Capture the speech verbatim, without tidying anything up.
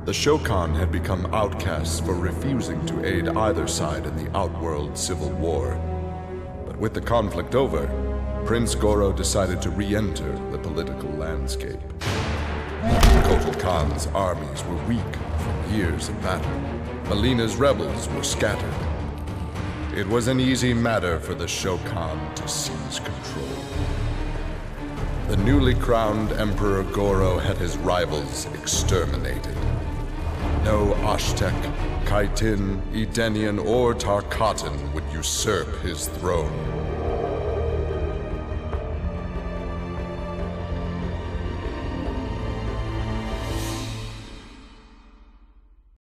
The Shokan had become outcasts for refusing to aid either side in the Outworld civil war. But with the conflict over, Prince Goro decided to re-enter the political landscape. Kotal Kahn's armies were weak from years of battle. Mileena's rebels were scattered. It was an easy matter for the Shokan to seize control. The newly crowned Emperor Goro had his rivals exterminated. No Osh-Tekk, Kaitin, Edenian, or Tarkatan would usurp his throne.